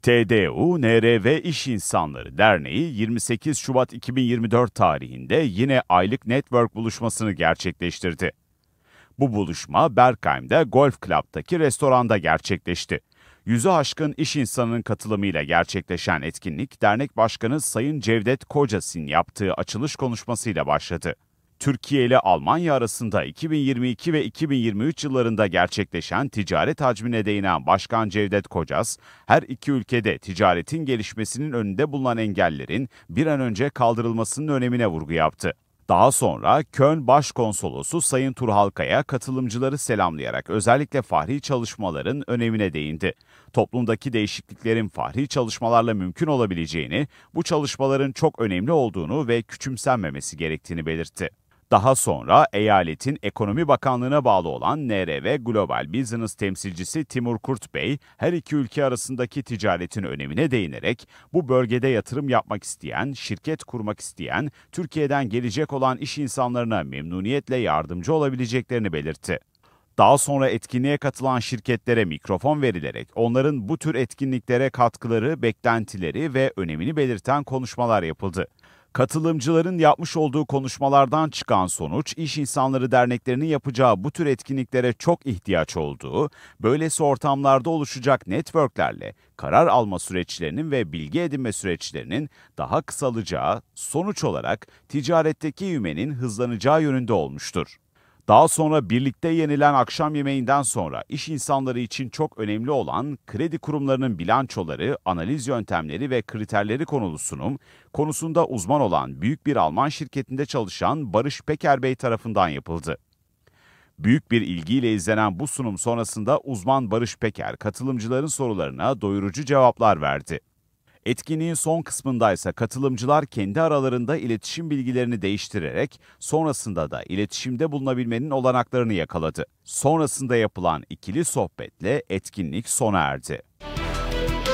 TDU NRV İş İnsanları Derneği 28 Şubat 2024 tarihinde yine aylık network buluşmasını gerçekleştirdi. Bu buluşma Berkheim'de Golf Club'daki restoranda gerçekleşti. 100'ü aşkın iş insanının katılımıyla gerçekleşen etkinlik, dernek başkanı Sayın Cevdet Kocas'ın yaptığı açılış konuşmasıyla başladı. Türkiye ile Almanya arasında 2022 ve 2023 yıllarında gerçekleşen ticaret hacmine değinen Başkan Cevdet Kocas, her iki ülkede ticaretin gelişmesinin önünde bulunan engellerin bir an önce kaldırılmasının önemine vurgu yaptı. Daha sonra Köln Başkonsolosu Sayın Turhalkaya katılımcıları selamlayarak özellikle fahri çalışmaların önemine değindi. Toplumdaki değişikliklerin fahri çalışmalarla mümkün olabileceğini, bu çalışmaların çok önemli olduğunu ve küçümsenmemesi gerektiğini belirtti. Daha sonra eyaletin Ekonomi Bakanlığı'na bağlı olan NRV Global Business temsilcisi Timur Kurt Bey, her iki ülke arasındaki ticaretin önemine değinerek bu bölgede yatırım yapmak isteyen, şirket kurmak isteyen, Türkiye'den gelecek olan iş insanlarına memnuniyetle yardımcı olabileceklerini belirtti. Daha sonra etkinliğe katılan şirketlere mikrofon verilerek onların bu tür etkinliklere katkıları, beklentileri ve önemini belirten konuşmalar yapıldı. Katılımcıların yapmış olduğu konuşmalardan çıkan sonuç, İş İnsanları derneklerinin yapacağı bu tür etkinliklere çok ihtiyaç olduğu, böylesi ortamlarda oluşacak networklerle karar alma süreçlerinin ve bilgi edinme süreçlerinin daha kısalacağı, sonuç olarak ticaretteki ivmenin hızlanacağı yönünde olmuştur. Daha sonra birlikte yenilen akşam yemeğinden sonra iş insanları için çok önemli olan kredi kurumlarının bilançoları, analiz yöntemleri ve kriterleri konulu sunum, konusunda uzman olan büyük bir Alman şirketinde çalışan Barış Peker Bey tarafından yapıldı. Büyük bir ilgiyle izlenen bu sunum sonrasında uzman Barış Peker, katılımcıların sorularına doyurucu cevaplar verdi. Etkinliğin son kısmındaysa katılımcılar kendi aralarında iletişim bilgilerini değiştirerek sonrasında da iletişimde bulunabilmenin olanaklarını yakaladı. Sonrasında yapılan ikili sohbetle etkinlik sona erdi.